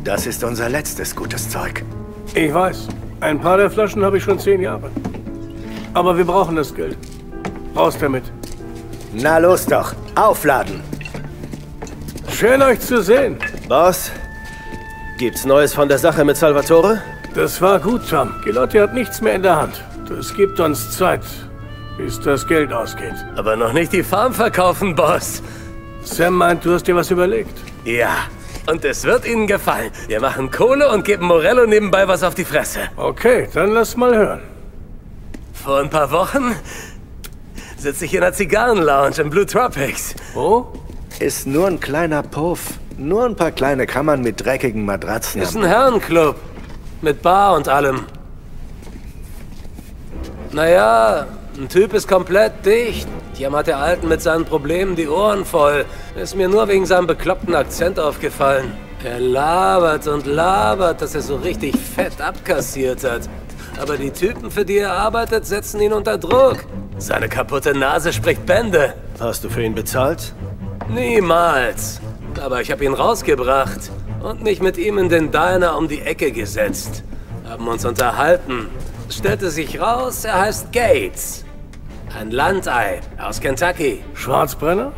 Das ist unser letztes gutes Zeug. Ich weiß. Ein paar der Flaschen habe ich schon 10 Jahre. Aber wir brauchen das Geld. Raus damit. Na los doch. Aufladen. Schön euch zu sehen. Boss, gibt's Neues von der Sache mit Salvatore? Das war gut, Tom. Gilotti hat nichts mehr in der Hand. Das gibt uns Zeit, bis das Geld ausgeht. Aber noch nicht die Farm verkaufen, Boss. Sam meint, du hast dir was überlegt. Ja, und es wird Ihnen gefallen. Wir machen Kohle und geben Morello nebenbei was auf die Fresse. Okay, dann lass mal hören. Vor ein paar Wochen sitze ich in einer Zigarrenlounge im Blue Tropics. Oh? Ist nur ein kleiner Puff. Nur ein paar kleine Kammern mit dreckigen Matratzen. Ist ein Herrenclub. Mit Bar und allem. Naja, ein Typ ist komplett dicht. Jammert der Alten mit seinen Problemen die Ohren voll. Ist mir nur wegen seinem bekloppten Akzent aufgefallen. Er labert und labert, dass er so richtig fett abkassiert hat. Aber die Typen, für die er arbeitet, setzen ihn unter Druck. Seine kaputte Nase spricht Bände. Hast du für ihn bezahlt? Niemals. Aber ich habe ihn rausgebracht und mich mit ihm in den Diner um die Ecke gesetzt. Haben uns unterhalten. Es stellte sich raus, er heißt Gates. Ein Landei aus Kentucky. Schwarzbrenner?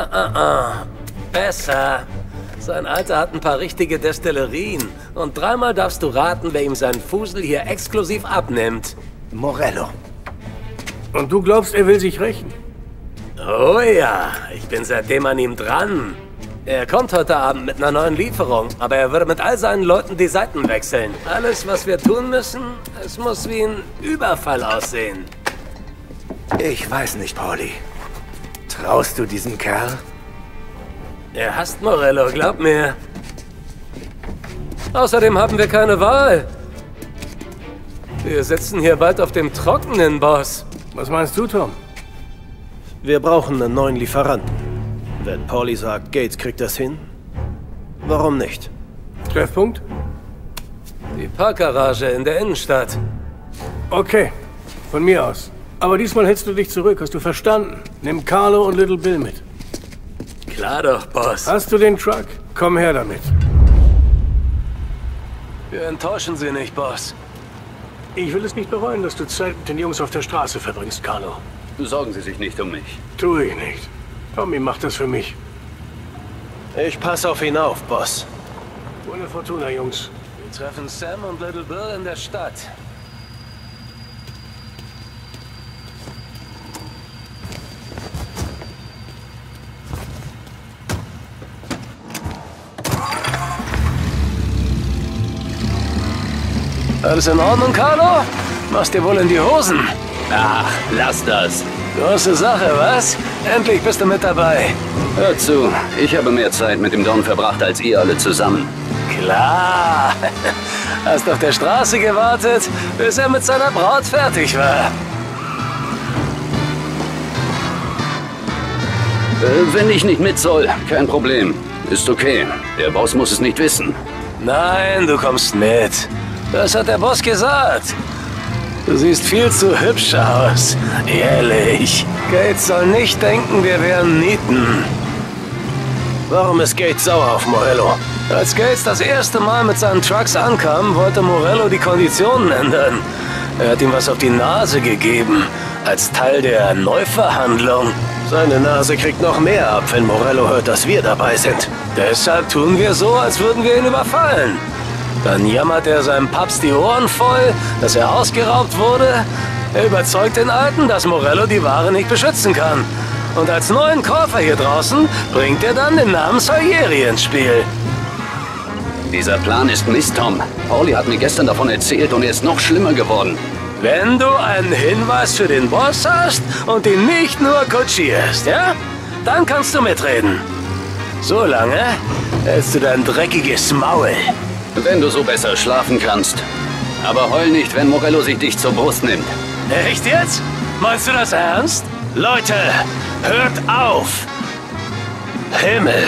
Besser. Sein Alter hat ein paar richtige Destillerien. Und 3-mal darfst du raten, wer ihm seinen Fusel hier exklusiv abnimmt. Morello. Und du glaubst, er will sich rächen? Oh ja, ich bin seitdem an ihm dran. Er kommt heute Abend mit einer neuen Lieferung, aber er würde mit all seinen Leuten die Seiten wechseln. Alles, was wir tun müssen, es muss wie ein Überfall aussehen. Ich weiß nicht, Pauli. Traust du diesem Kerl? Er hasst Morello, glaub mir. Außerdem haben wir keine Wahl. Wir sitzen hier bald auf dem Trockenen, Boss. Was meinst du, Tom? Wir brauchen einen neuen Lieferanten. Wenn Pauli sagt, Gates kriegt das hin, warum nicht? Treffpunkt? Die Parkgarage in der Innenstadt. Okay, von mir aus. Aber diesmal hältst du dich zurück, hast du verstanden? Nimm Carlo und Little Bill mit. Klar doch, Boss. Hast du den Truck? Komm her damit. Wir enttäuschen Sie nicht, Boss. Ich will es nicht bereuen, dass du Zeit mit den Jungs auf der Straße verbringst, Carlo. Sorgen Sie sich nicht um mich. Tu ich nicht. Tommy macht das für mich. Ich passe auf ihn auf, Boss. Buona Fortuna, Jungs. Wir treffen Sam und Little Bill in der Stadt. Alles in Ordnung, Carlo? Machst dir wohl in die Hosen? Ach, lass das. Große Sache, was? Endlich bist du mit dabei. Hör zu, ich habe mehr Zeit mit dem Don verbracht als ihr alle zusammen. Klar. Hast auf der Straße gewartet, bis er mit seiner Braut fertig war. Wenn ich nicht mit soll, kein Problem. Ist okay. Der Boss muss es nicht wissen. Nein, du kommst mit. Das hat der Boss gesagt. Du siehst viel zu hübsch aus. Ehrlich. Gates soll nicht denken, wir wären Nieten. Warum ist Gates sauer auf Morello? Als Gates das erste Mal mit seinen Trucks ankam, wollte Morello die Konditionen ändern. Er hat ihm was auf die Nase gegeben, als Teil der Neuverhandlung. Seine Nase kriegt noch mehr ab, wenn Morello hört, dass wir dabei sind. Deshalb tun wir so, als würden wir ihn überfallen. Dann jammert er seinem Papst die Ohren voll, dass er ausgeraubt wurde. Er überzeugt den Alten, dass Morello die Ware nicht beschützen kann. Und als neuen Käufer hier draußen bringt er dann den Namen Salieri ins Spiel. Dieser Plan ist Mist, Tom. Pauli hat mir gestern davon erzählt und er ist noch schlimmer geworden. Wenn du einen Hinweis für den Boss hast und ihn nicht nur kutschierst, ja? Dann kannst du mitreden. Solange hältst du dein dreckiges Maul. Wenn du so besser schlafen kannst. Aber heul nicht, wenn Morello sich dich zur Brust nimmt. Echt jetzt? Meinst du das ernst? Leute, hört auf! Himmel!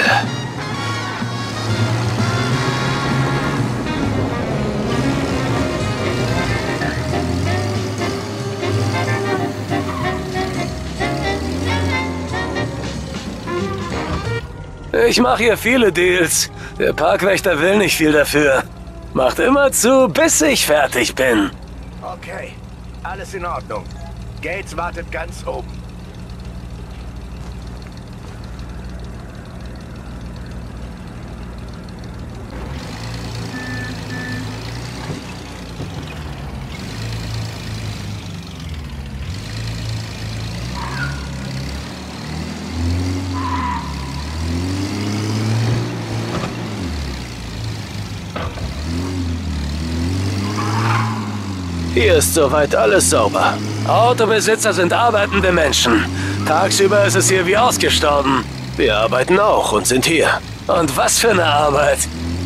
Ich mache hier viele Deals. Der Parkwächter will nicht viel dafür. Macht immer zu, bis ich fertig bin. Okay, alles in Ordnung. Gates wartet ganz oben. Hier ist soweit alles sauber. Autobesitzer sind arbeitende Menschen. Tagsüber ist es hier wie ausgestorben. Wir arbeiten auch und sind hier. Und was für eine Arbeit.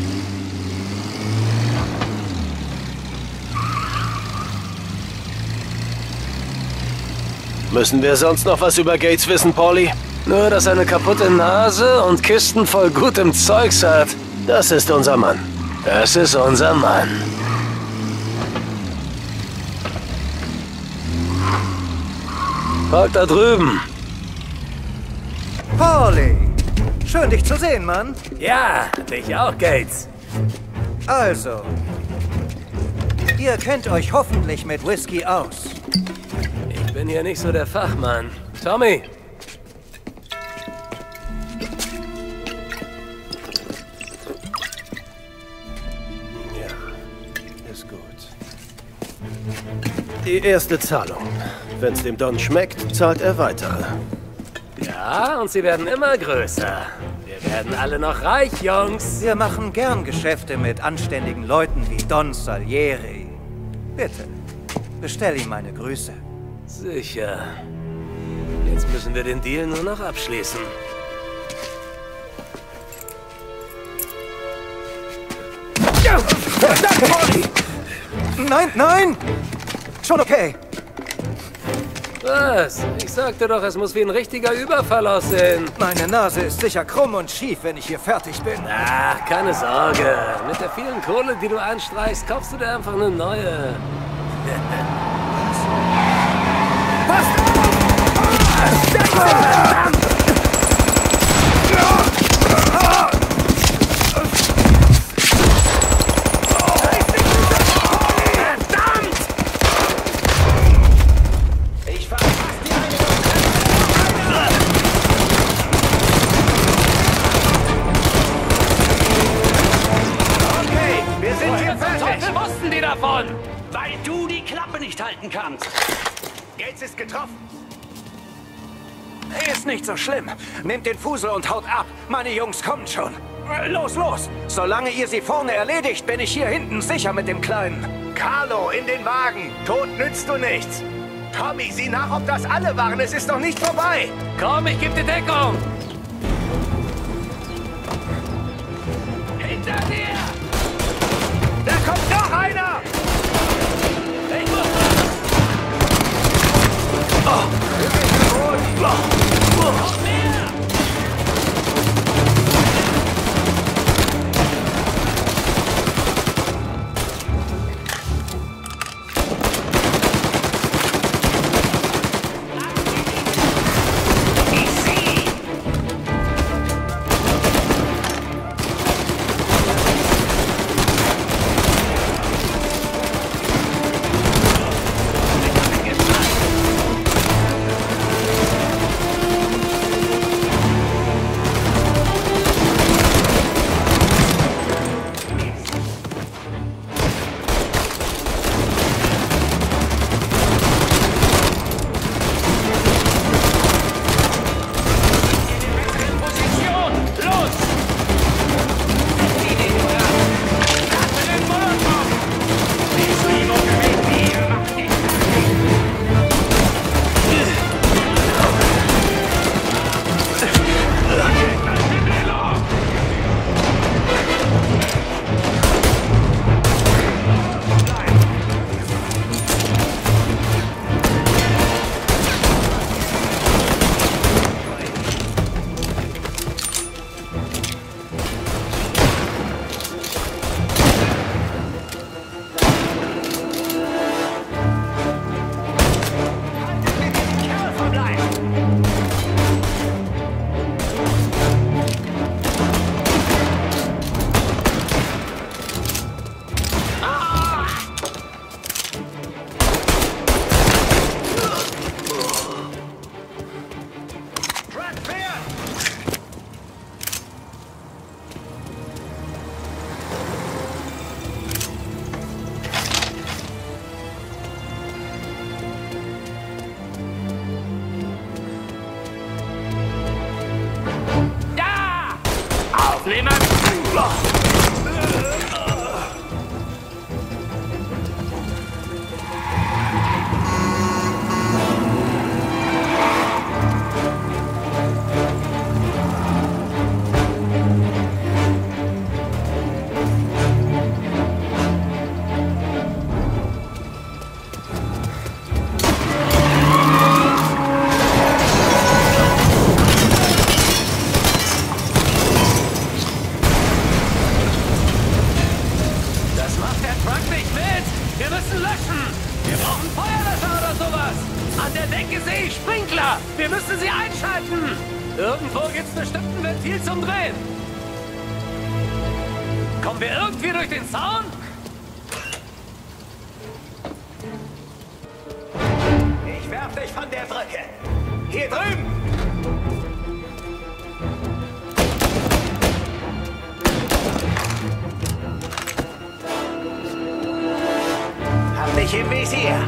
Müssen wir sonst noch was über Gates wissen, Paulie? Nur, dass er eine kaputte Nase und Kisten voll gutem Zeugs hat. Das ist unser Mann. Das ist unser Mann. Park da drüben. Paulie! Schön, dich zu sehen, Mann. Ja, dich auch, Gates. Also, ihr kennt euch hoffentlich mit Whisky aus. Ich bin hier nicht so der Fachmann. Tommy! Ja, ist gut. Die erste Zahlung. Wenn's dem Don schmeckt, zahlt er weitere. Ja, und sie werden immer größer. Wir werden alle noch reich, Jungs. Wir machen gern Geschäfte mit anständigen Leuten wie Don Salieri. Bitte, bestell ihm meine Grüße. Sicher. Jetzt müssen wir den Deal nur noch abschließen. Ja, verdammt, Paulie! Nein, nein! Schon okay. Was? Ich sagte doch, es muss wie ein richtiger Überfall aussehen. Meine Nase ist sicher krumm und schief, wenn ich hier fertig bin. Ach, keine Sorge. Mit der vielen Kohle, die du anstreichst, kaufst du dir einfach eine neue. Weil du die Klappe nicht halten kannst. Gates ist getroffen. Ist nicht so schlimm. Nehmt den Fusel und haut ab. Meine Jungs kommen schon. Los, los! Solange ihr sie vorne erledigt, bin ich hier hinten sicher mit dem Kleinen. Carlo, in den Wagen. Tod nützt du nichts. Tommy, sieh nach, ob das alle waren. Es ist noch nicht vorbei. Komm, ich geb dir Deckung. Hinter dir! Da kommt noch einer! Ich muss... löschen! Wir brauchen Feuerlöscher oder sowas! An der Decke sehe ich Sprinkler! Wir müssen sie einschalten! Irgendwo gibt's bestimmt ein Ventil zum Drehen! Kommen wir irgendwie durch den Zaun? Ich werf dich von der Brücke. Hier drüben! Hab dich im Visier.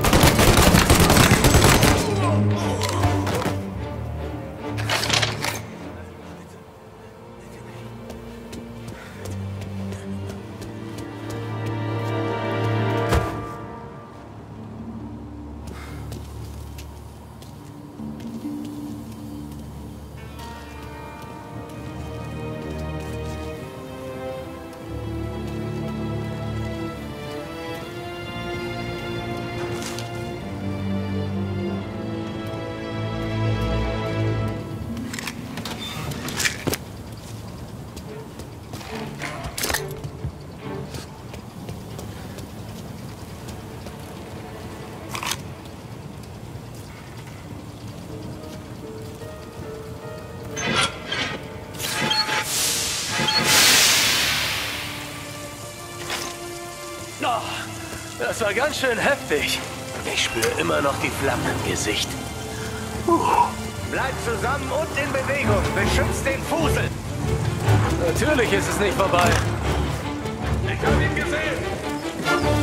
Das war ganz schön heftig. Ich spüre immer noch die Flammen im Gesicht. Bleib zusammen und in Bewegung. Beschützt den Fusel. Natürlich ist es nicht vorbei. Ich hab ihn gesehen.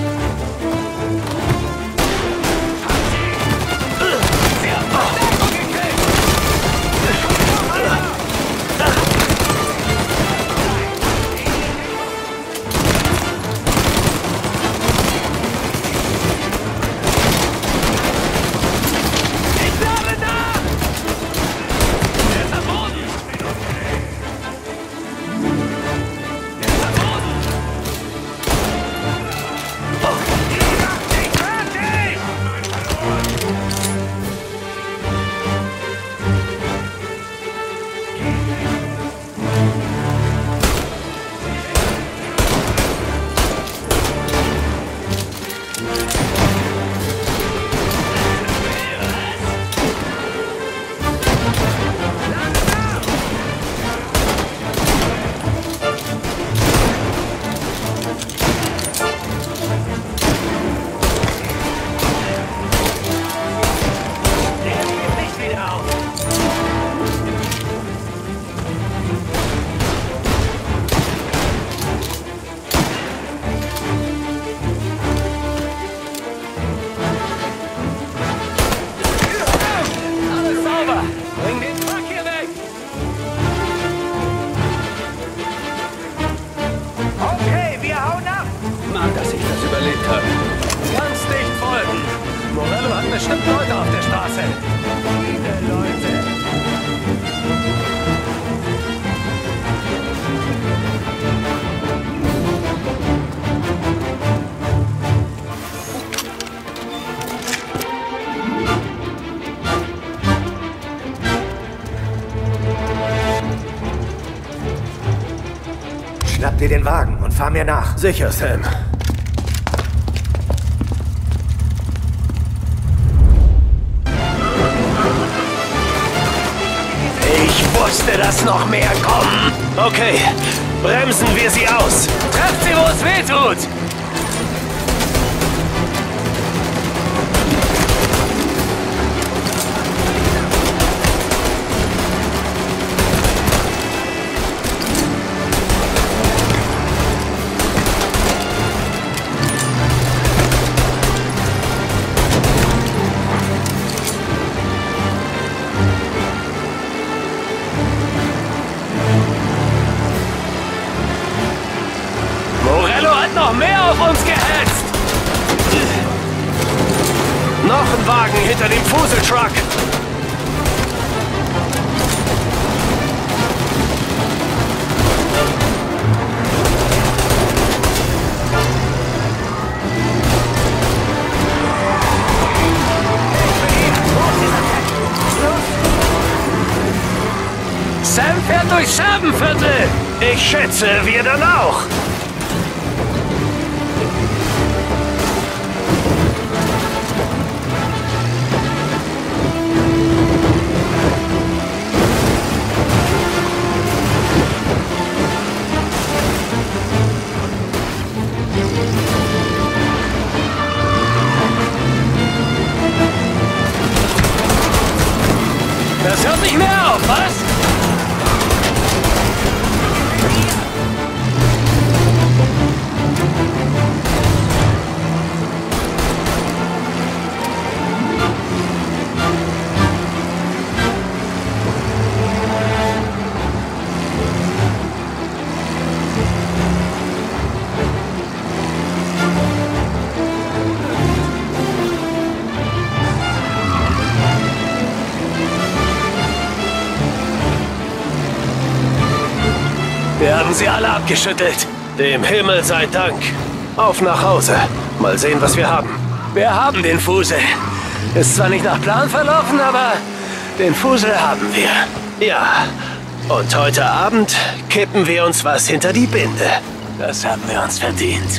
Sie haben Verstärkung gekriegt. bestimmt Leute auf der Straße. Viele Leute. Schnapp dir den Wagen und fahr mir nach. Sicher, Sam. Ich wusste, dass noch mehr kommen. Okay, bremsen wir sie aus. Trefft sie, wo es weh tut. Noch mehr auf uns gehetzt! Noch ein Wagen hinter dem Fuseltruck! Sam fährt durchs Scherbenviertel! Ich schätze, wir dann auch! Das hört nicht mehr auf, was? Wir haben sie alle abgeschüttelt. Dem Himmel sei Dank. Auf nach Hause. Mal sehen, was wir haben. Wir haben den Fusel. Ist zwar nicht nach Plan verlaufen, aber den Fusel haben wir. Ja. Und heute Abend kippen wir uns was hinter die Binde. Das haben wir uns verdient.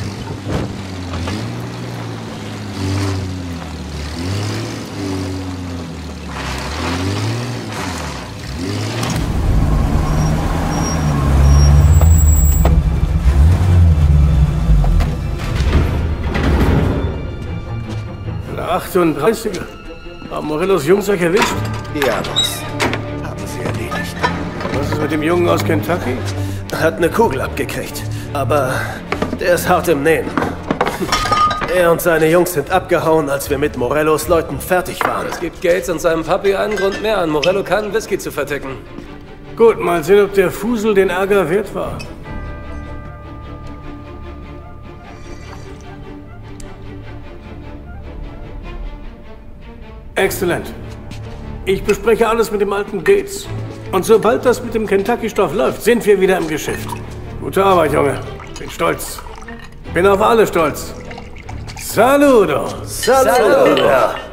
Der 38er. Haben Morellos Jungs euch erwischt? Ja, Boss. Haben sie erledigt. Was ist mit dem Jungen aus Kentucky? Hat eine Kugel abgekriegt. Aber der ist hart im Nehmen. Er und seine Jungs sind abgehauen, als wir mit Morellos Leuten fertig waren. Es gibt Gates und seinem Papi einen Grund mehr, an Morello keinen Whisky zu verticken. Gut, mal sehen, ob der Fusel den Ärger wert war. Exzellent. Ich bespreche alles mit dem alten Gates. Und sobald das mit dem Kentucky-Stoff läuft, sind wir wieder im Geschäft. Gute Arbeit, Junge. Bin stolz. Bin auf alle stolz. Saludo! Saludo!